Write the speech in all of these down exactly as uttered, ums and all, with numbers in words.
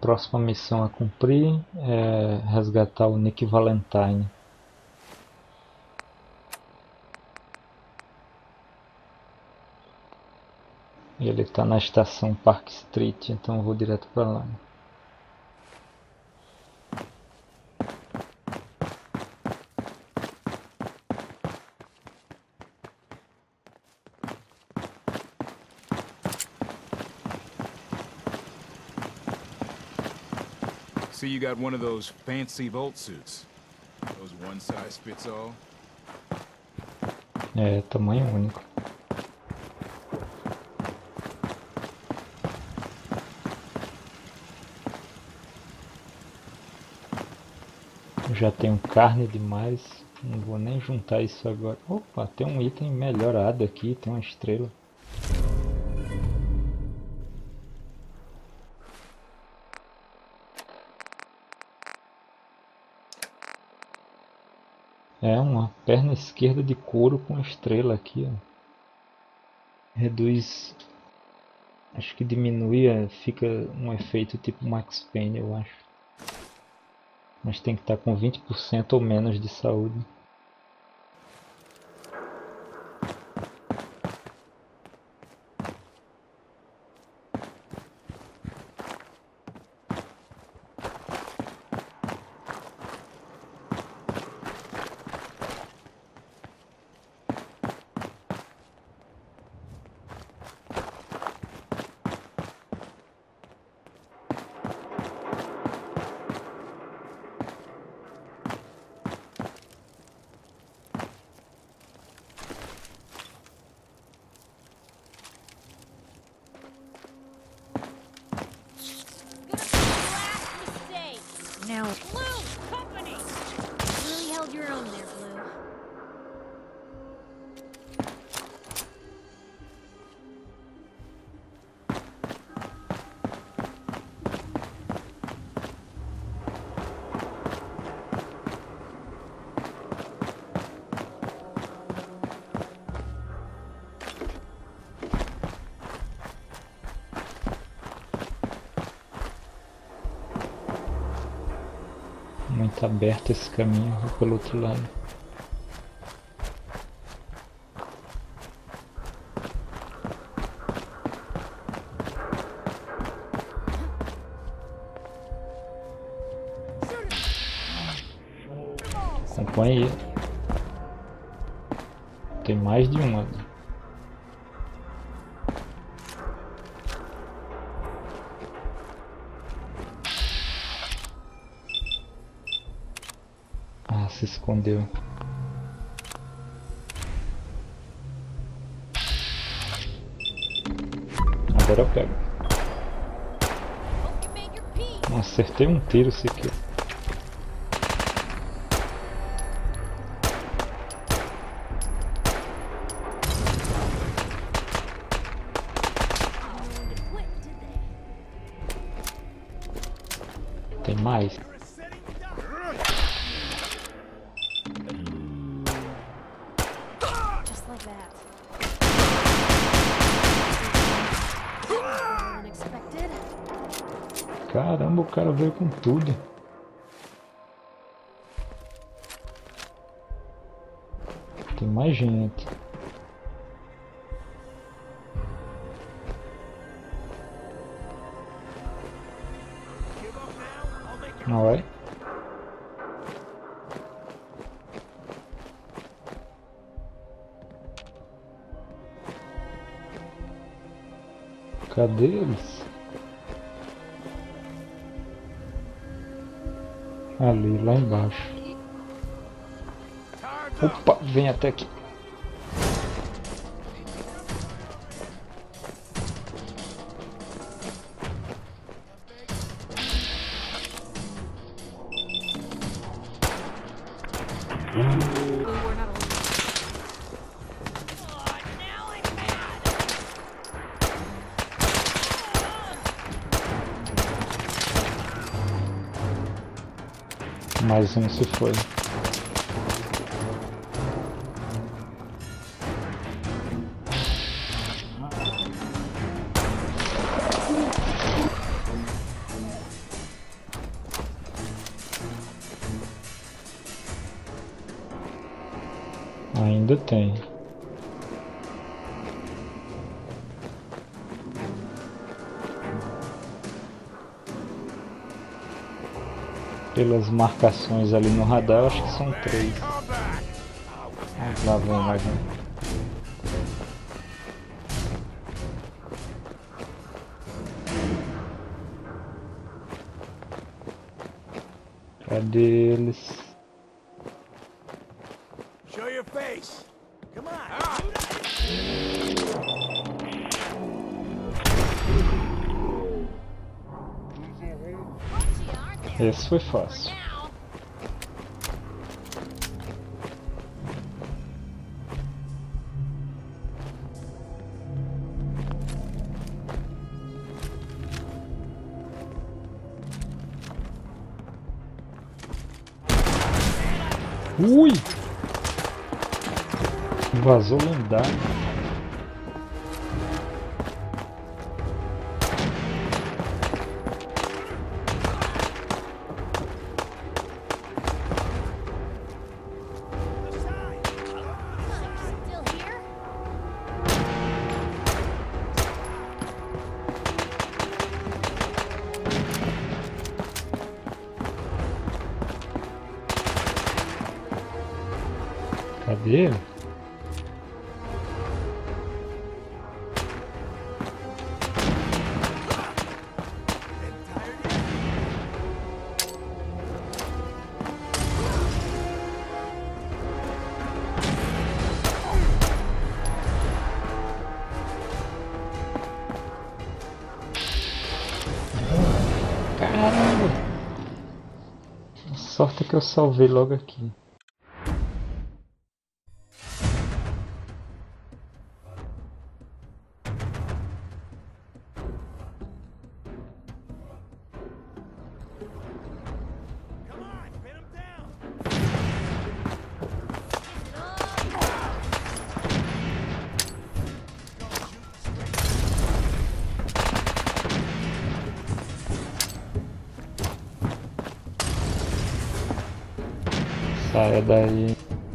próxima missão a cumprir é resgatar o Nick Valentine. Ele está na estação Park Street, então eu vou direto para lá. See, you got one of those fancy Volt suits. Those one size fits all. É, tamanho único. Eu já tenho carne demais, não vou nem juntar isso agora. Opa, tem um item melhorado aqui, tem uma estrela. É uma perna esquerda de couro com estrela aqui, ó. Reduz, acho que diminui, fica um efeito tipo Max Payne, eu acho. Mas tem que estar com vinte por cento ou menos de saúde. Now, Blue Company! You really held your own there, Blue. Muito aberto esse caminho, vou pelo outro lado. Acompanhe ele. Tem mais de uma. Ah, se escondeu. Agora eu pego. Não acertei um tiro sequer. Tem mais? Just like that. Unexpected. Caramba, o cara veio com tudo. Tem mais gente. Não vai? Cadê eles? Ali, lá embaixo. Opa, vem até aqui. Mais um se foi. Ainda tem. Pelas marcações ali no radar, eu acho que são três. Ah, lá vem mais um. Cadê eles? Show your face. Come on. Esse foi fácil. Ui! Vazou lendário. Still here? Cadê ele? Caramba! A sorte é que eu salvei logo aqui. Come on, pin him down. Saia daí.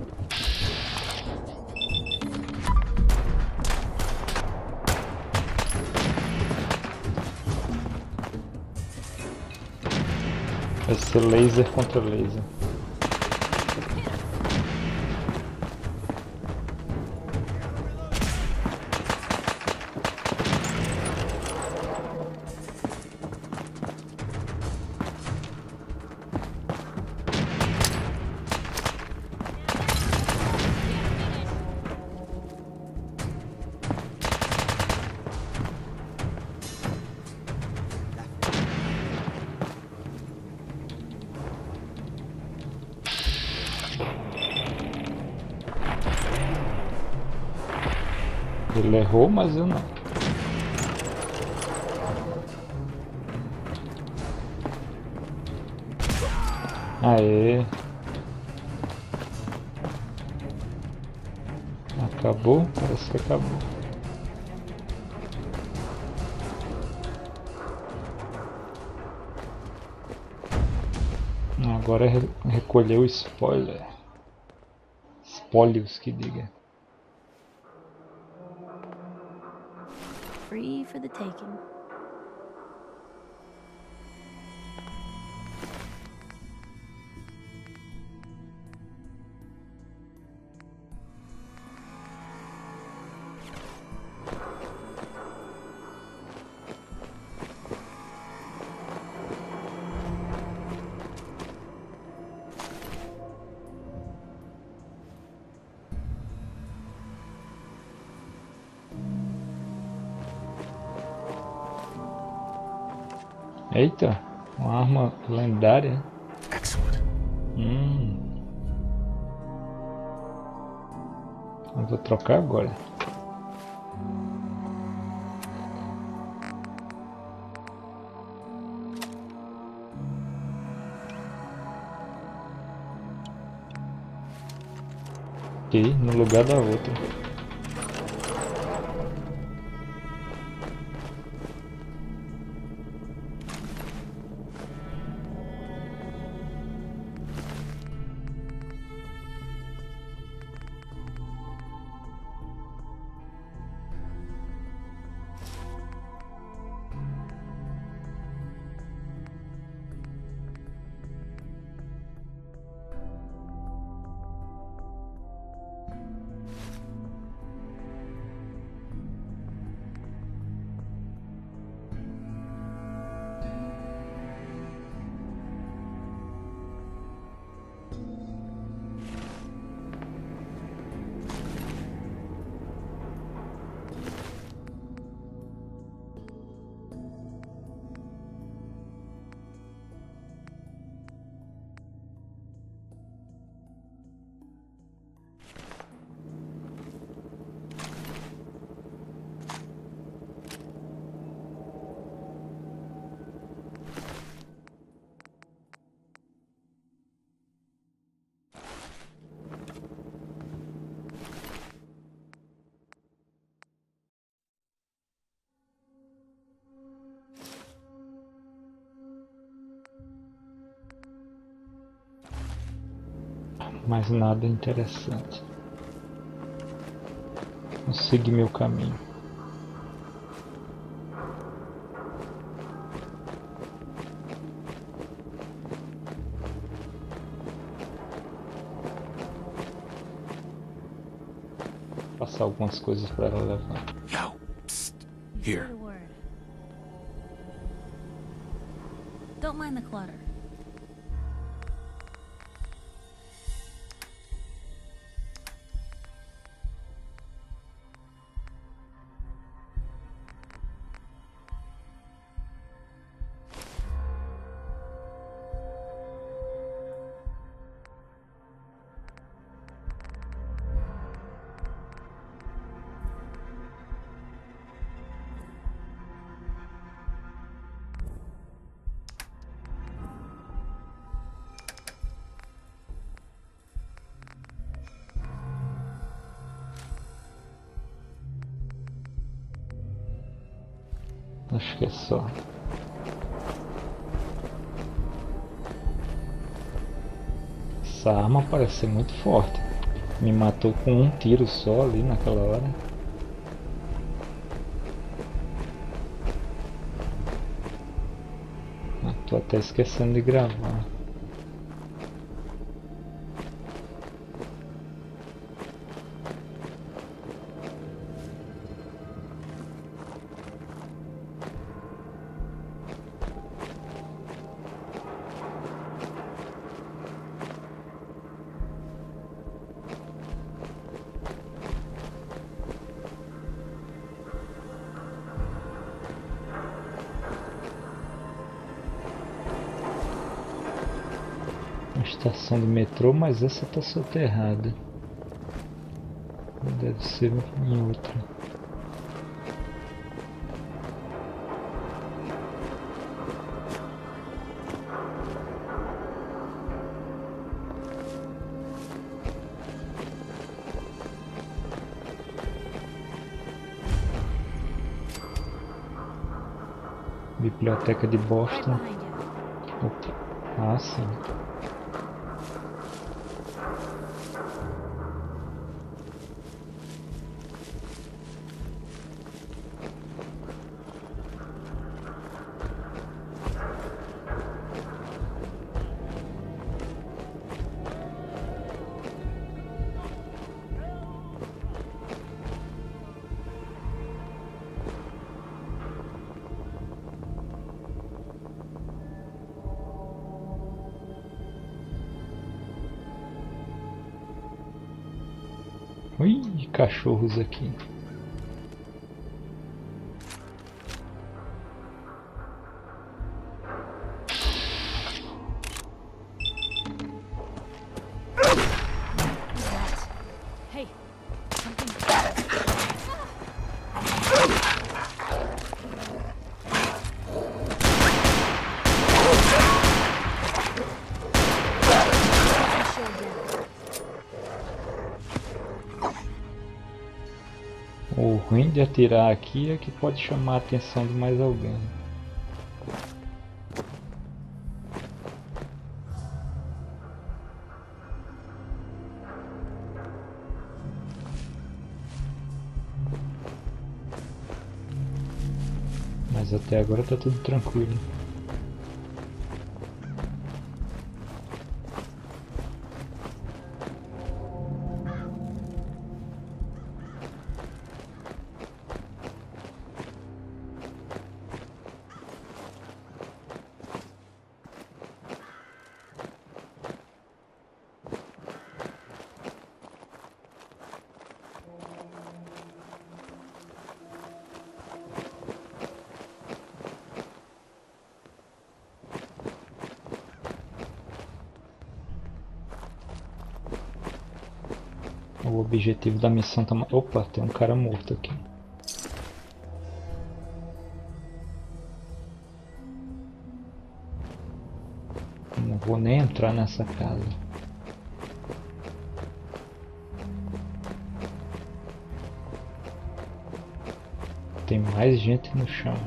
Vai ser laser contra laser. Ele errou, mas eu não. Aê. Acabou? Parece que acabou. Agora é recolher o spoiler. Espólios que diga. Free for the taking. Eita, uma arma lendária. Excellent. Hum. Eu vou trocar agora. Ok, no lugar da outra. mais nada interessante. Vou seguir meu caminho. Passar algumas coisas para ela levar. Yo, psst. You Here. said a word. Don't mind the clutter. Acho que é só. Essa arma parece ser muito forte. Me matou com um tiro só ali naquela hora. Ah, tô até esquecendo de gravar. Estação do metrô, mas essa tá soterrada. Deve ser em outra. Biblioteca de Right Boston. behind you. Opa. Ah, sim. Ui, cachorros aqui. Hey, something. O ruim de atirar aqui é que pode chamar a atenção de mais alguém. Mas até agora tá tudo tranquilo. O objetivo da missão tá... Opa, tem um cara morto aqui. Não vou nem entrar nessa casa. Tem mais gente no chão.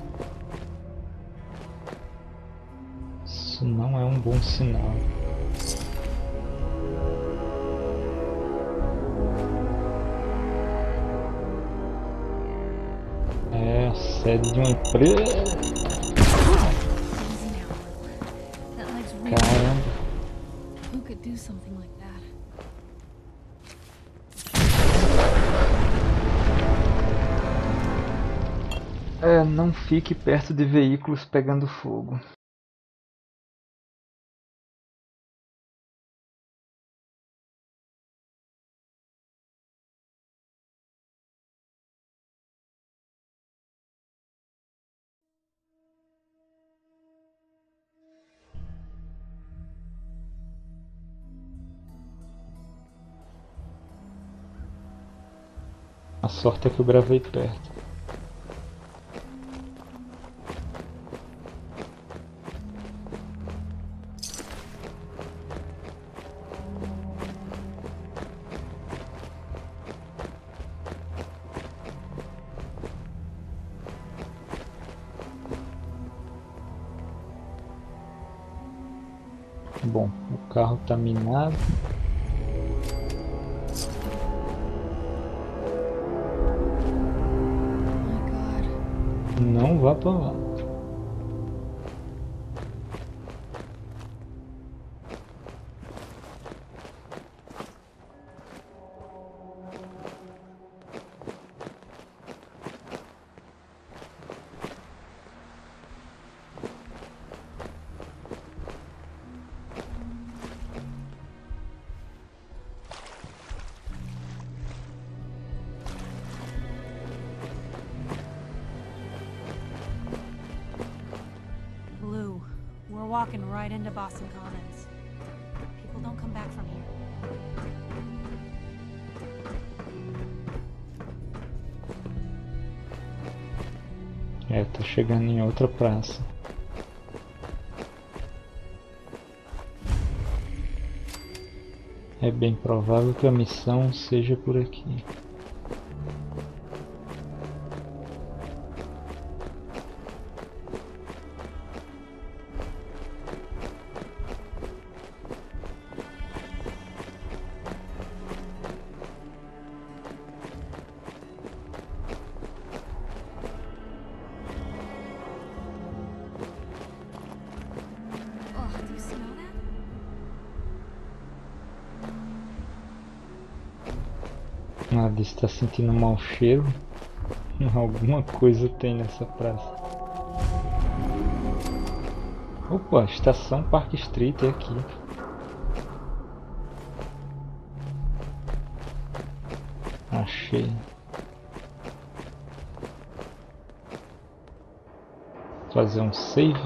Isso não é um bom sinal. Sede de uma empresa. Easy now. That leg's really. Caramba. Who could do something like that? É, não fique perto de veículos pegando fogo. A sorte é que eu gravei perto. Bom, o carro tá minado. My God. Não vá pra lá. Blue, we're walking right into Boston Commons. People don't come back from here. É, tô chegando em outra praça. É bem provável que a missão seja por aqui. Oh, do you smell that? Ah, Alice está sentindo um mau cheiro. Alguma coisa tem nessa praça. Opa, estação Park Street é aqui. Achei. Fazer um save.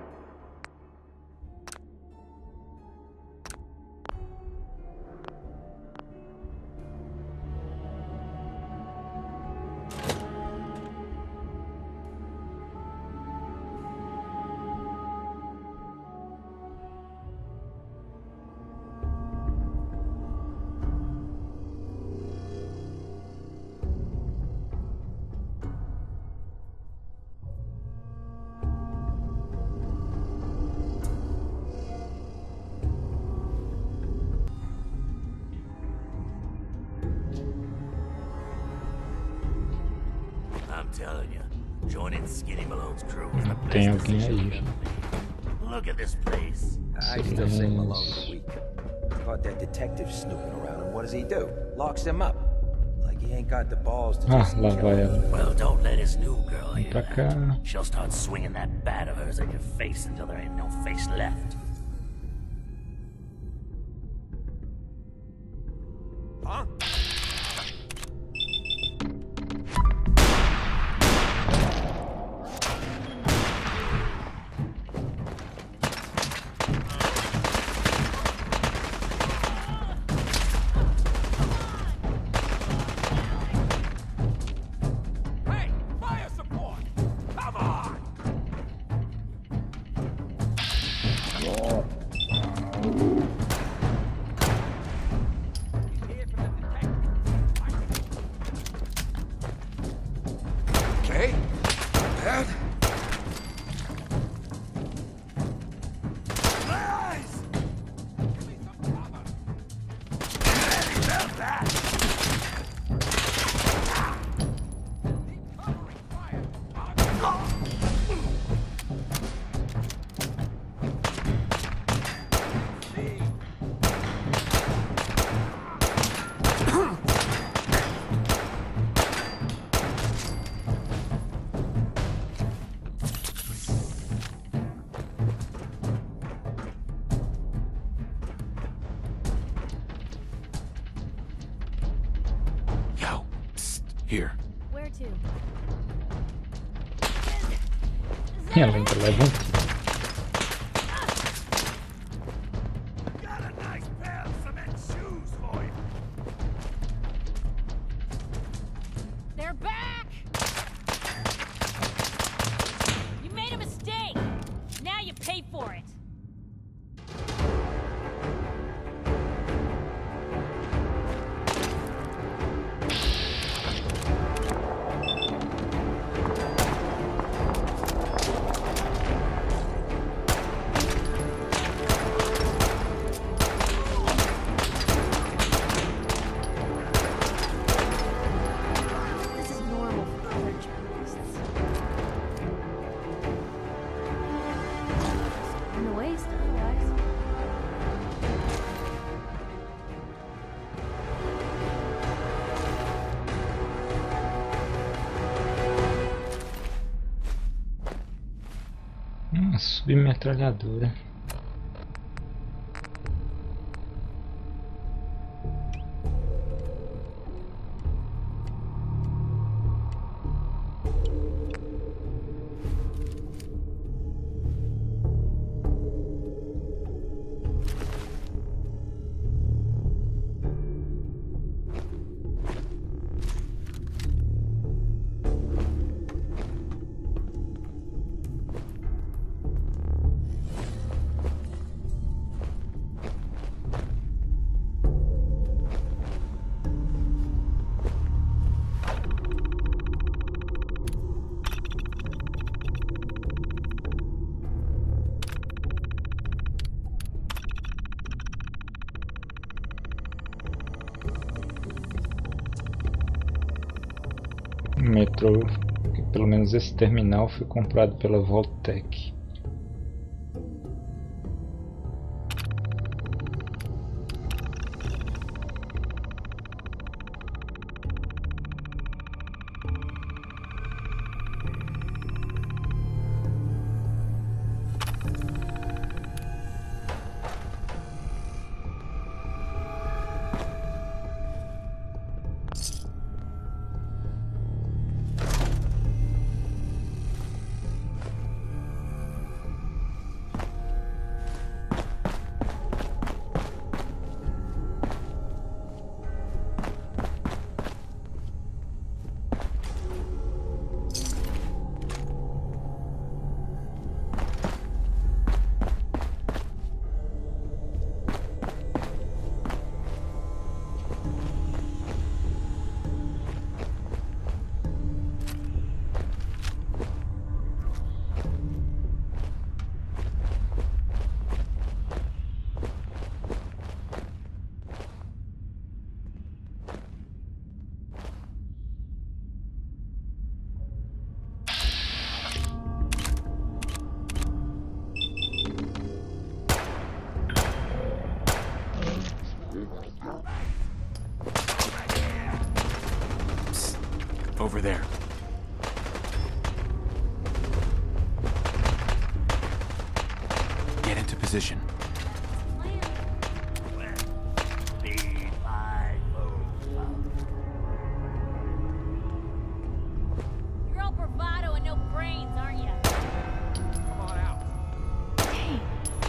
I'm telling you, joining Skinny Malone's crew was the best Tem alguém decision aí. we've ever made. Look at this place. I still say Malone's weak. Caught that detective snooping around, and what does he do? Locks him up. Like he ain't got the balls to Ah, just lá kill vai him. ela. Well, don't let his new girl Vem hear pra that. cá. She'll start swinging that bat of hers at your face until there ain't no face left. Huh? Hey, fire support! Come on! Here. Where to? Ela ainda leva um tiro. Got a nice pair of cement shoes for you. They're back! You made a mistake! Now you pay for it! This is normal for other journalists. In the waste, otherwise. Uma submetralhadora. O metrô, que pelo menos esse terminal foi comprado pela Voltec. Over there. Get into position. Speed my move. You're all bravado and no brains, aren't you? Come on out. Dang.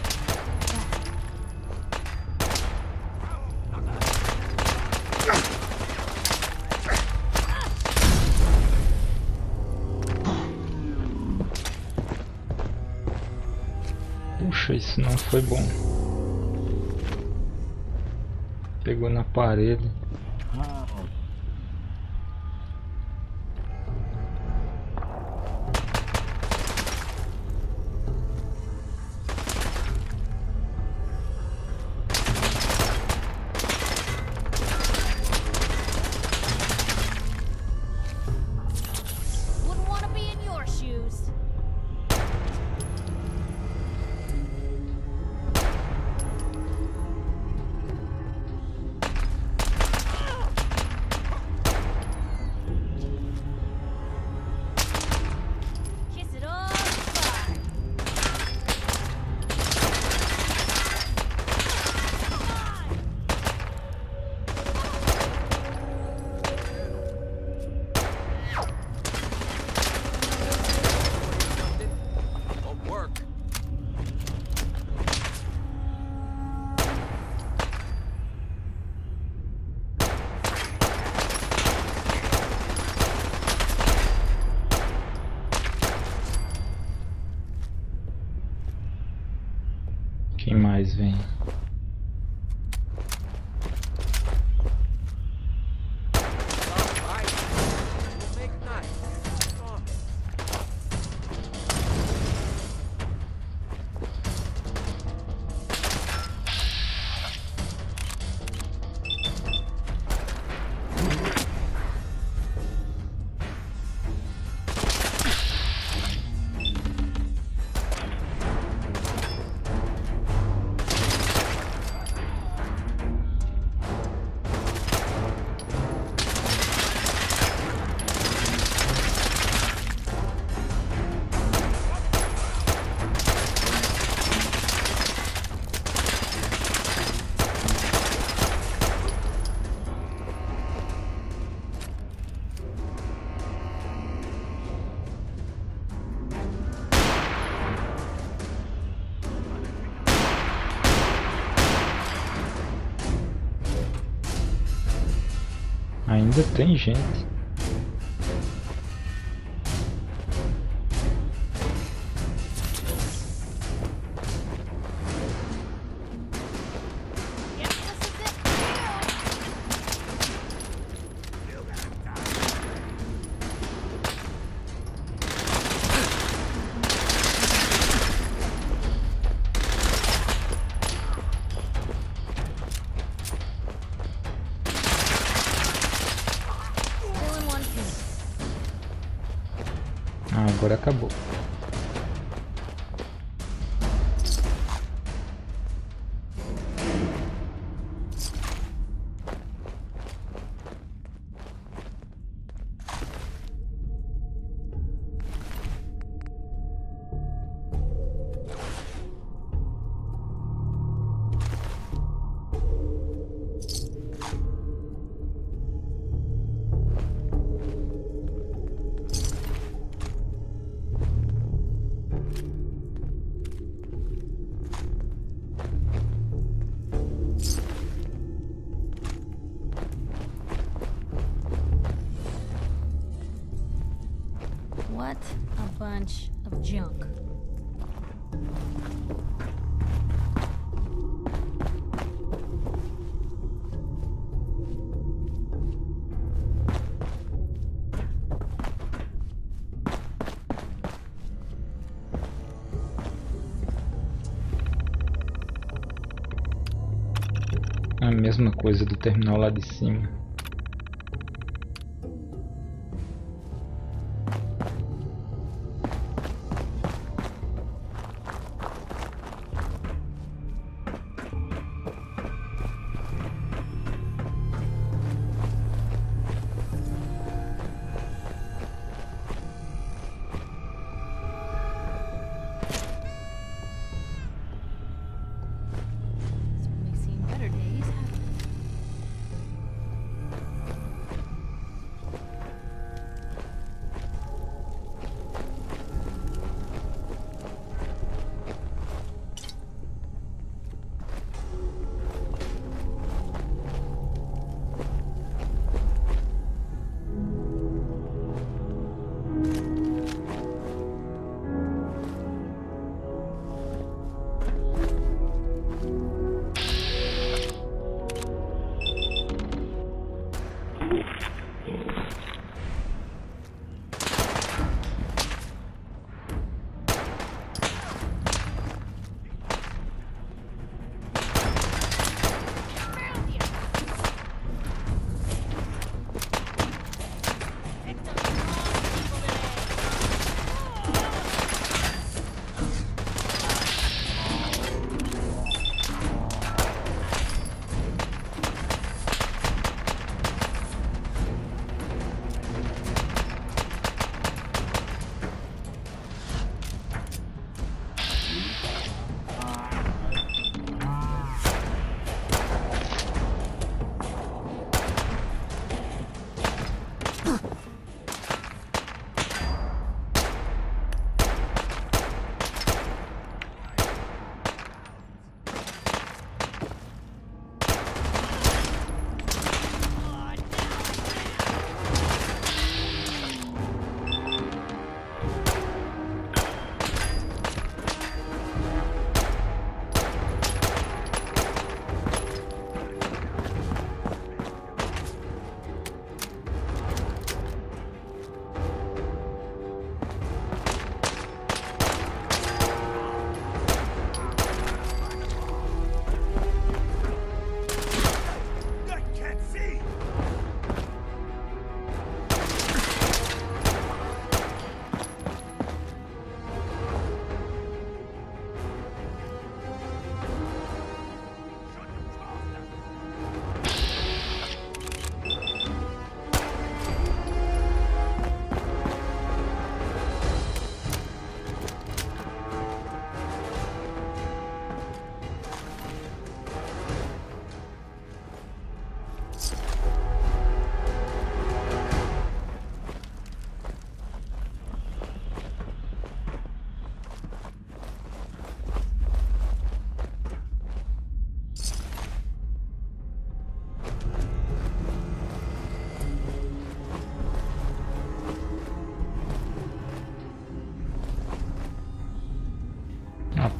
Puxa, isso não foi bom. Pegou na parede. Wouldn't want to be in your shoes. mais vem? Ainda tem gente. Ah, agora acabou. What a bunch of junk. A mesma coisa do terminal lá de cima. Certainly seen better days, haven't we?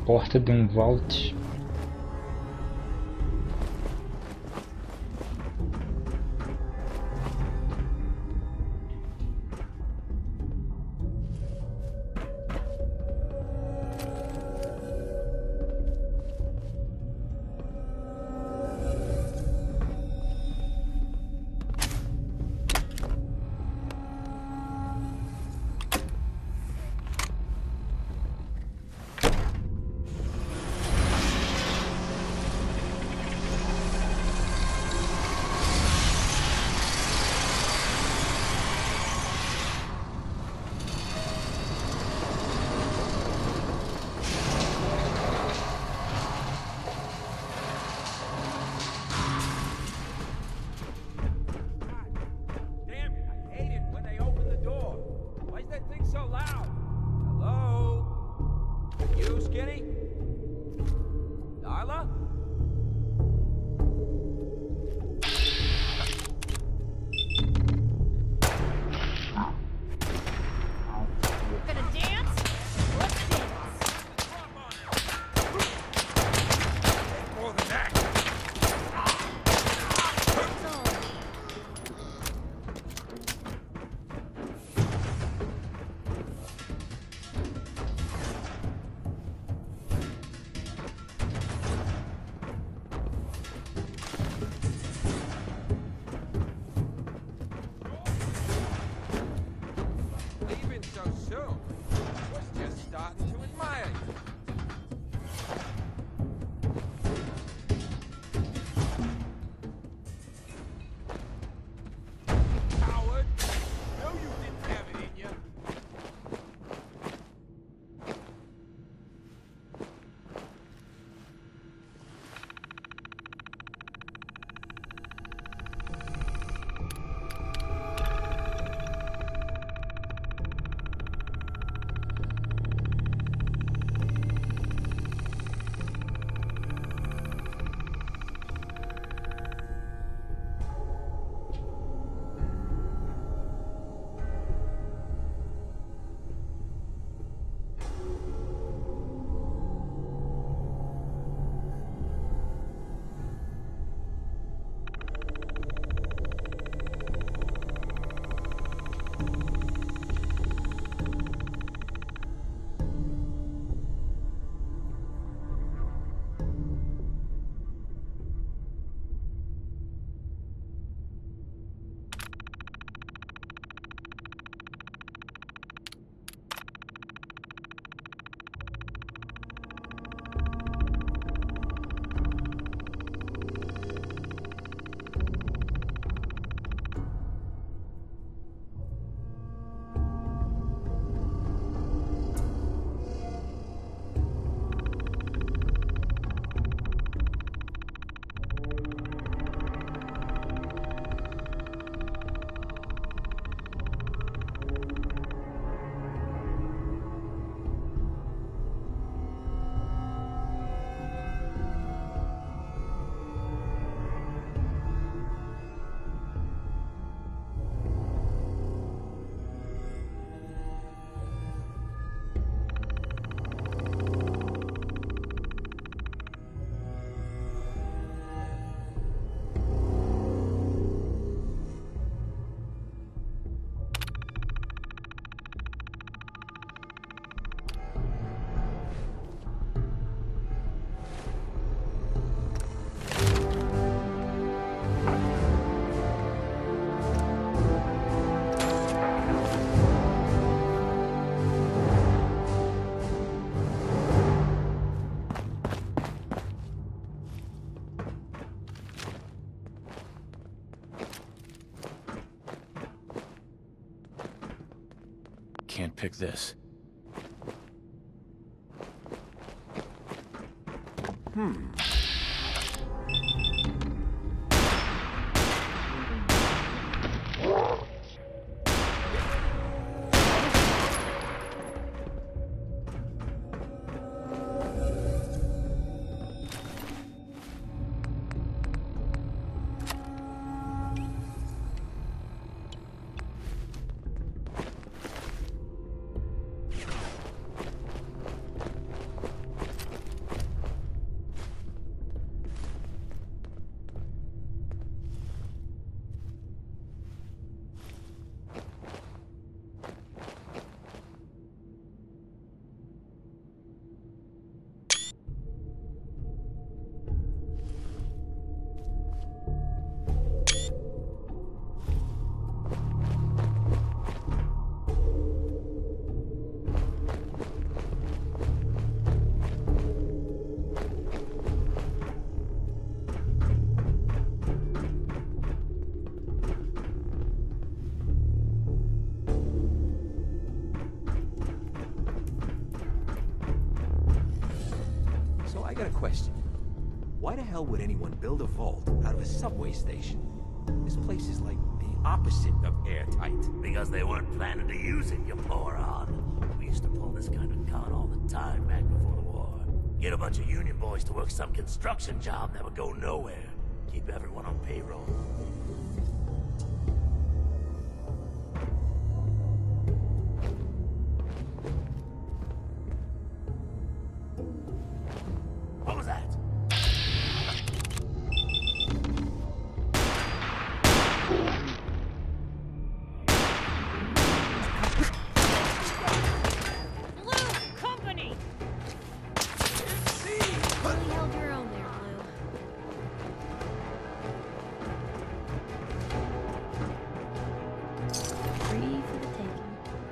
porta de um vault. Damn it, I hate it when they open the door. Why is that thing so loud? Hello? You, Skinny? Darla? Gonna dance? Let's dance. More than that. Leaving so soon. I was just starting to admire you. Coward! No, you didn't have it in you. Can't pick this. Hmm. question. Why the hell would anyone build a vault out of a subway station? This place is like the opposite of airtight. Because they weren't planning to use it, you moron. We used to pull this kind of con all the time back before the war. Get a bunch of union boys to work some construction job that would go nowhere. Keep everyone on payroll. What was that? Blue Company! You held your own there, Blue. Free for the taking.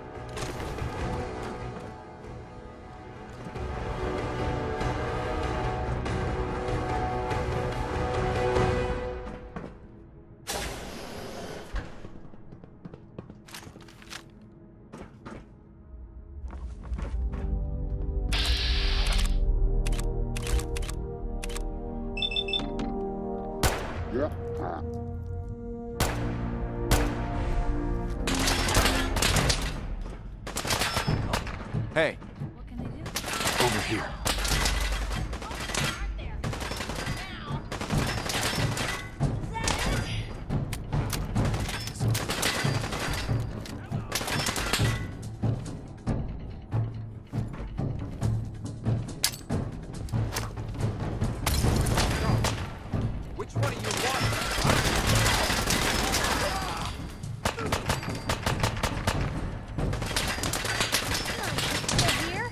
Hey, What can they do? over here. Aren't there? Now! Is that it? Which one of you want? Still here?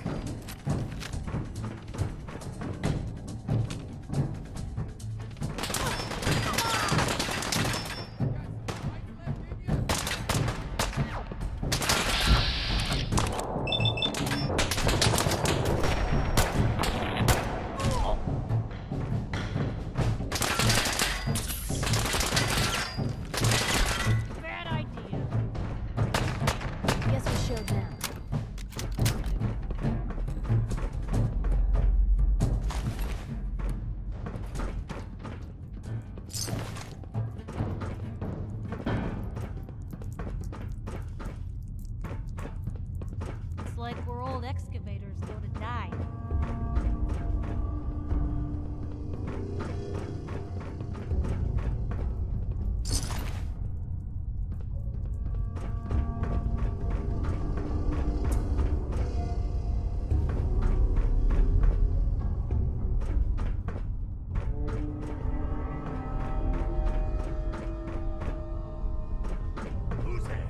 Bad idea. Guess we showed them. It's like we're old excavators go to die. Who's there?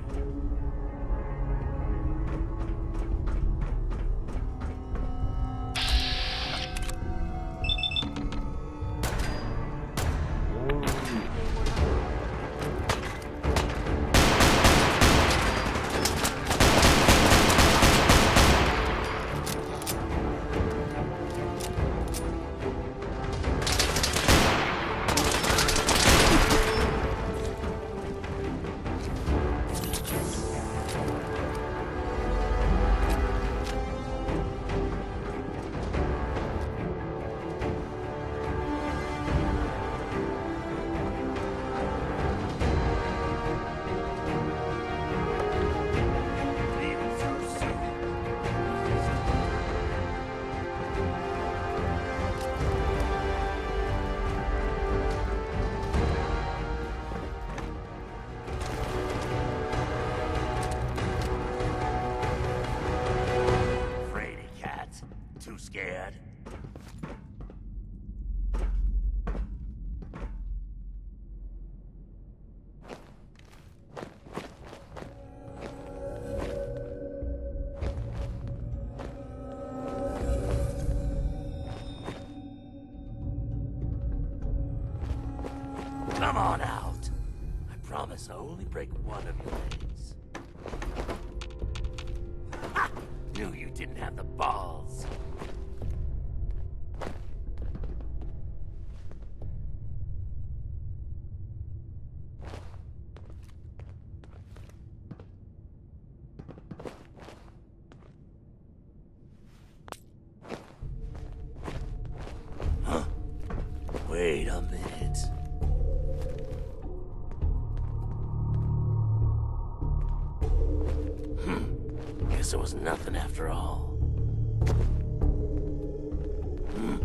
Leaving so soon. Fraidy cat. Too scared? Come on out. I promise I'll only break one of your legs. Ha! Knew you didn't have the balls. Wait a minute. Hmm. Guess it was nothing after all. Hmm.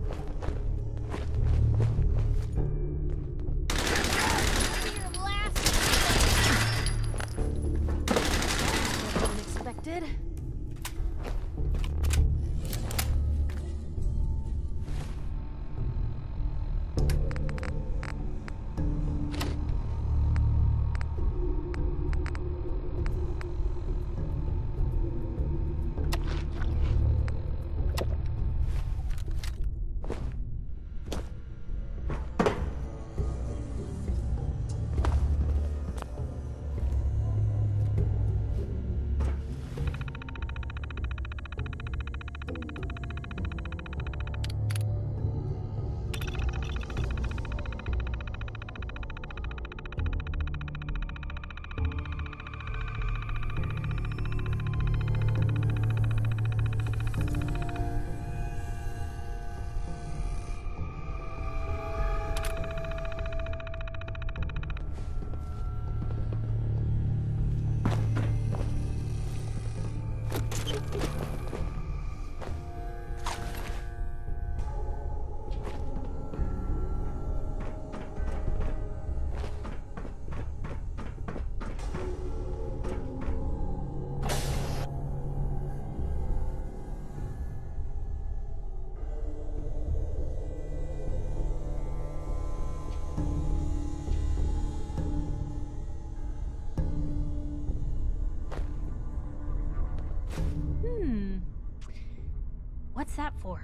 Unexpected. What's that for?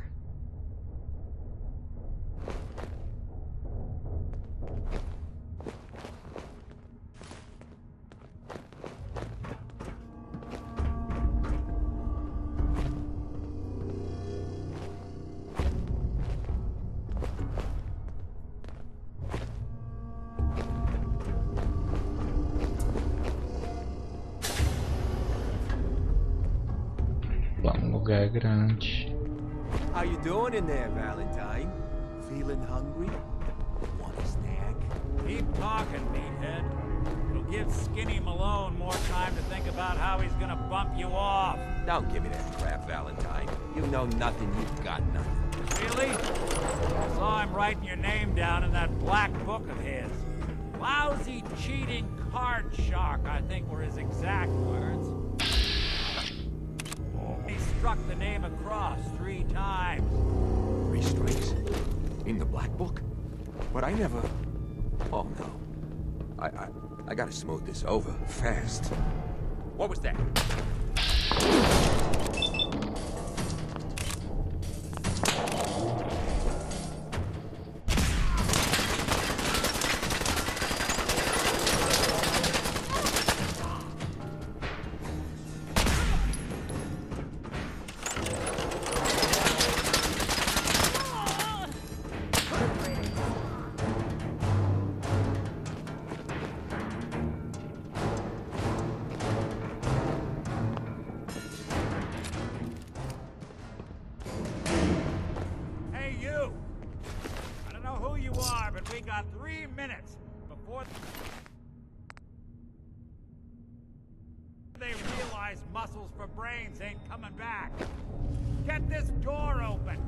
Um lugar grande. How you doing in there, Valentine? Feeling hungry? Want a snack? Keep talking, meathead. It'll give Skinny Malone more time to think about how he's gonna bump you off. Don't give me that crap, Valentine. You know nothing, you've got nothing. Really? I saw him writing your name down in that black book of his. Lousy, cheating card shark, I think were his exact words. He struck the name across three times. Three strikes? In the black book? But I never... Oh, no. I, I, I gotta smooth this over fast. What was that? We got three minutes before they realize muscles for brains ain't coming back. Get this door open.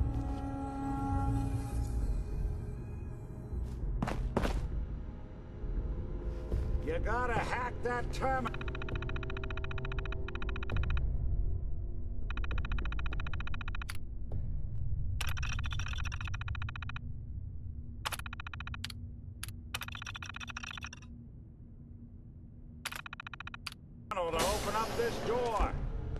You gotta hack that terminal. To open up this door.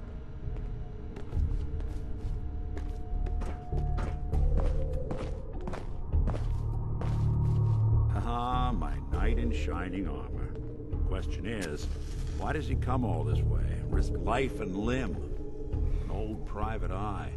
Ah, my knight in shining armor. Question is, why does he come all this way? Risk life and limb? An old private eye.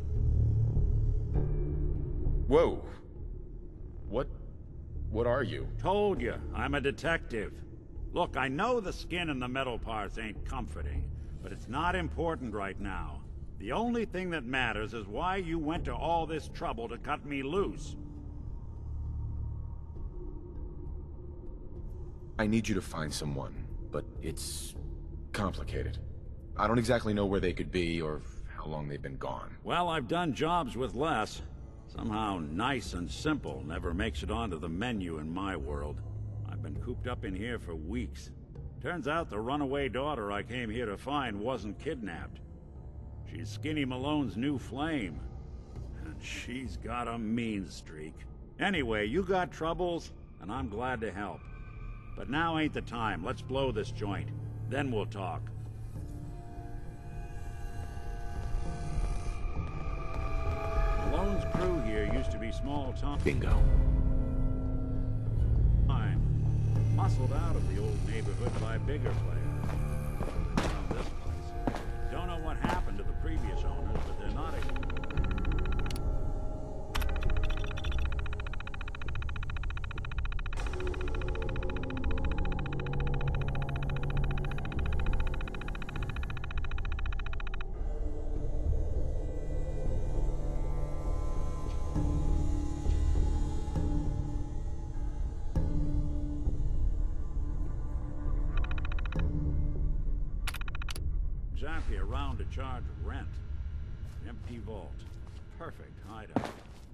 Whoa. What... what are you? Told you, I'm a detective. Look, I know the skin and the metal parts ain't comforting, but it's not important right now. The only thing that matters is why you went to all this trouble to cut me loose. I need you to find someone, but it's complicated. I don't exactly know where they could be or how long they've been gone. Well, I've done jobs with less. Somehow nice and simple never makes it onto the menu in my world. I've been cooped up in here for weeks. Turns out the runaway daughter I came here to find wasn't kidnapped. She's Skinny Malone's new flame. And she's got a mean streak. Anyway, you got troubles, and I'm glad to help. But now ain't the time. Let's blow this joint. Then we'll talk. Malone's crew here used to be small time. Bingo. Time. Muscled out of the old neighborhood by bigger players. Now this place. Don't know what happened to the previous owners, but they're not a... Exactly around to charge rent. Empty vault. Perfect hideout.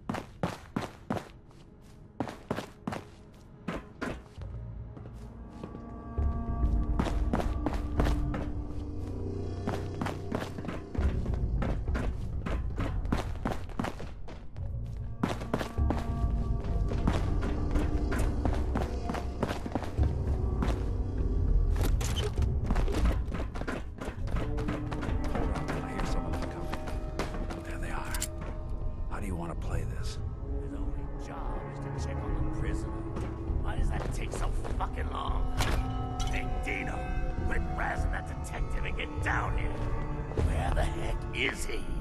Is he?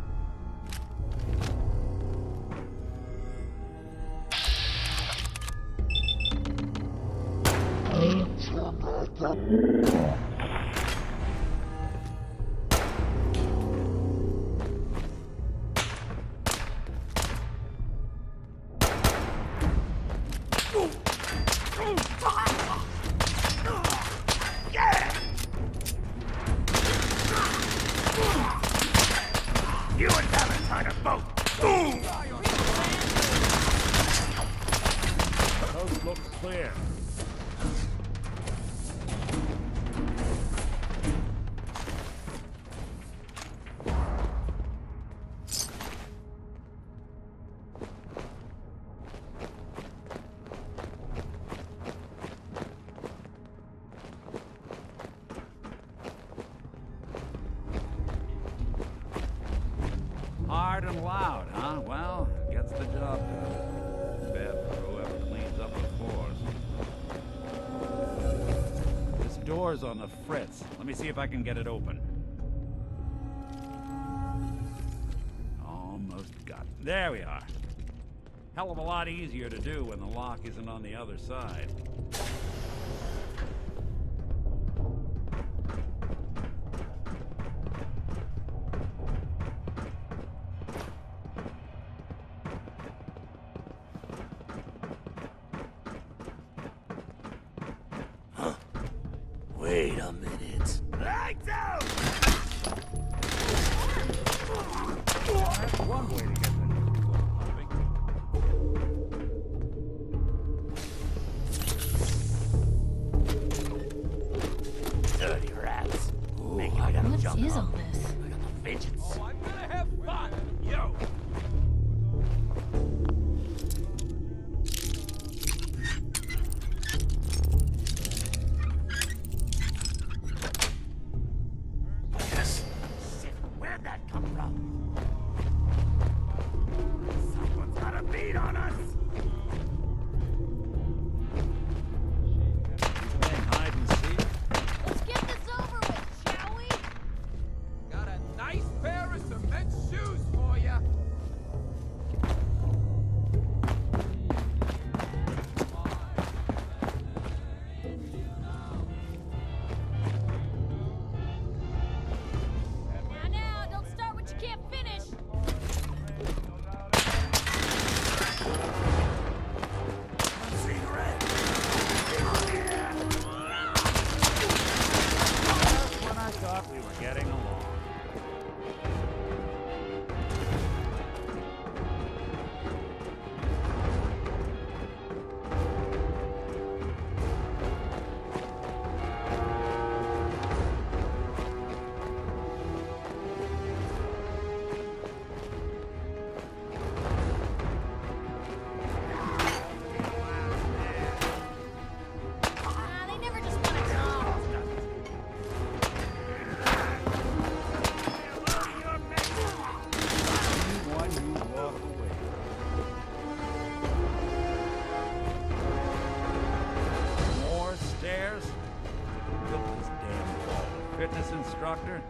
You and Valentine are both. Coast looks clear. Hard and loud, huh? Well, gets the job done. Bad for whoever cleans up the floors. This door's on the fritz. Let me see if I can get it open. Almost got it. There we are. Hell of a lot easier to do when the lock isn't on the other side. Wait a minute. Lights out! That's one way to get that pumping. Dirty rats. Make I gotta What jump is on. all this? I got the vengeance. Oh, I'm gonna have fun! Yo! Yes. Shit, where'd that come from? Someone's got a beat on us. Playing hide and seek. Let's get this over with, shall we? Got a nice pair of cement shoes for ya! Now, now, don't start what you can't finish. fitness instructor?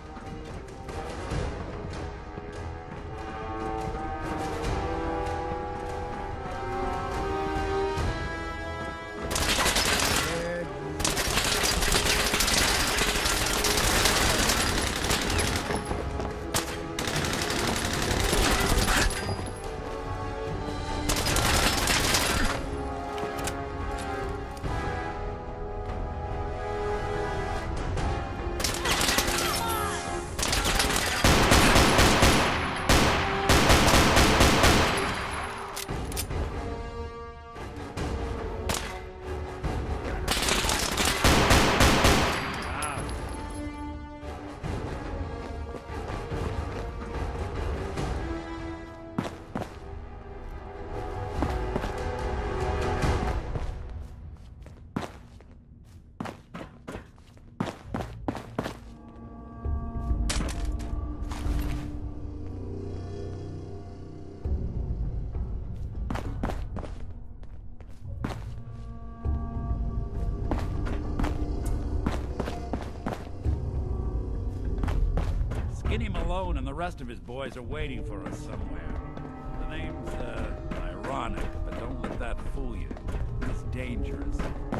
Skinny Malone and the rest of his boys are waiting for us somewhere. The name's, uh, ironic, but don't let that fool you. It's dangerous.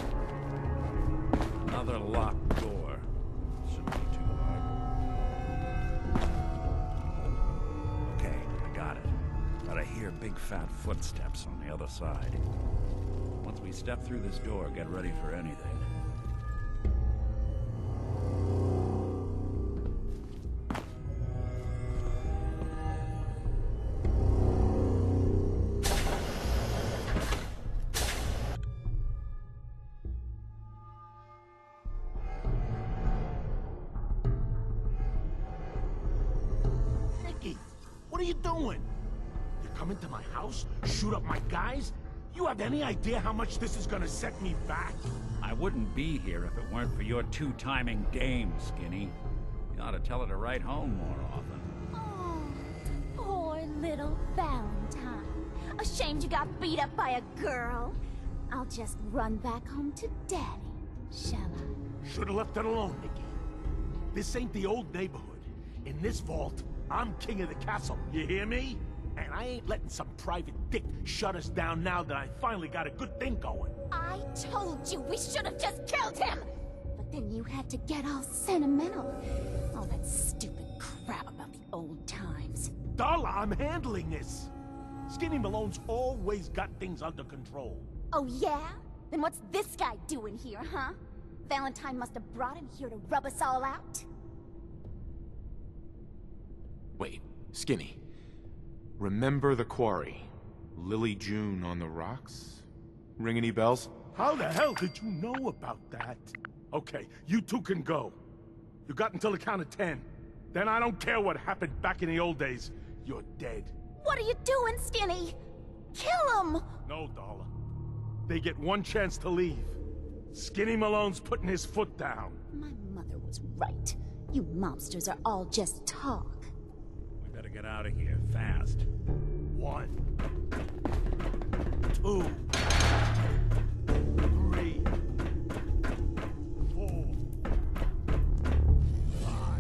Another locked door. Shouldn't be too hard. Okay, I got it. But I hear big fat footsteps on the other side. Once we step through this door, get ready for anything. What are you doing? You come into my house, shoot up my guys? You have any idea how much this is gonna set me back? I wouldn't be here if it weren't for your two-timing dame, Skinny. You ought to tell her to write home more often. Oh, poor little Valentine. Ashamed you got beat up by a girl. I'll just run back home to Daddy, shall I? Should've left it alone, Nikki. This ain't the old neighborhood. In this vault, I'm king of the castle, you hear me? And I ain't letting some private dick shut us down now that I finally got a good thing going. I told you we should have just killed him! But then you had to get all sentimental. All that stupid crap about the old times. Darla, I'm handling this. Skinny Malone's always got things under control. Oh yeah? Then what's this guy doing here, huh? Valentine must have brought him here to rub us all out? Wait, Skinny. Remember the quarry? Lily June on the rocks? Ring any bells? How the hell did you know about that? Okay, you two can go. You got until the count of ten. Then I don't care what happened back in the old days. You're dead. What are you doing, Skinny? Kill him! No, Darla. They get one chance to leave. Skinny Malone's putting his foot down. My mother was right. You mobsters are all just talk. We better get out of here, fast. One. Two. Three. Four. Five.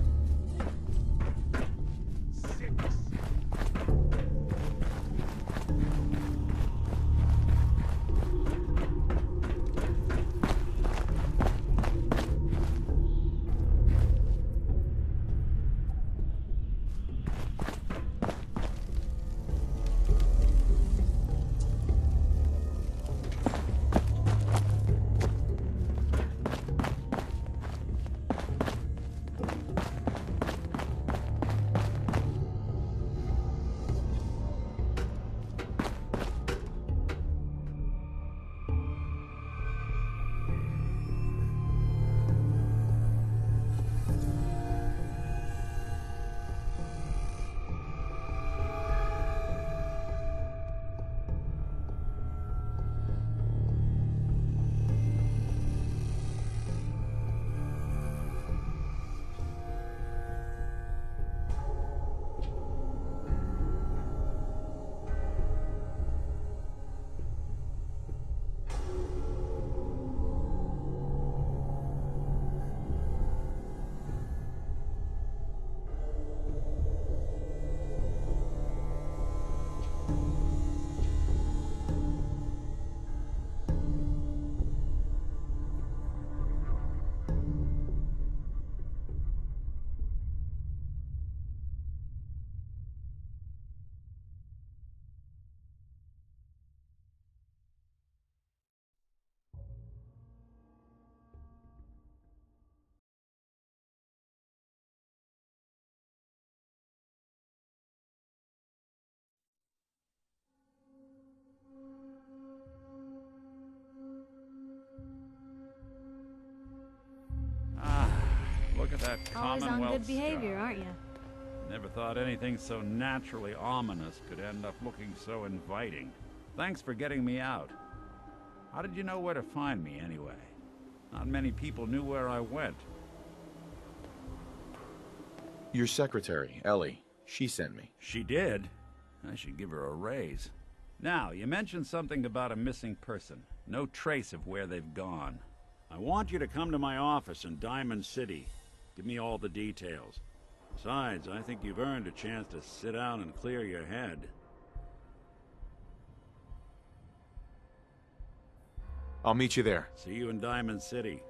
Six. Look at that Always on Commonwealth good behavior, star. aren't you? Never thought anything so naturally ominous could end up looking so inviting. Thanks for getting me out. How did you know where to find me, anyway? Not many people knew where I went. Your secretary, Ellie, she sent me. She did? I should give her a raise. Now, you mentioned something about a missing person. No trace of where they've gone. I want you to come to my office in Diamond City. Give me all the details. Besides, I think you've earned a chance to sit down and clear your head. I'll meet you there. See you in Diamond City.